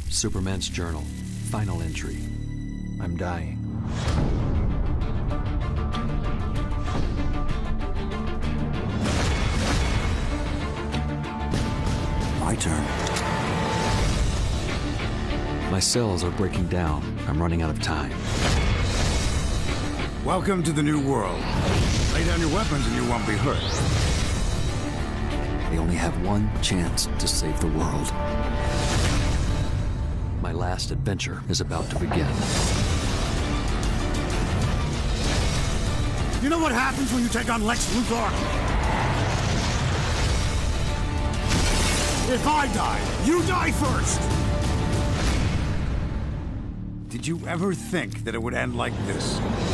Superman's Journal. Final entry. I'm dying. My turn. My cells are breaking down. I'm running out of time. Welcome to the new world. Lay down your weapons and you won't be hurt. They only have one chance to save the world. My last adventure is about to begin. You know what happens when you take on Lex Luthor? If I die, you die first! Did you ever think that it would end like this?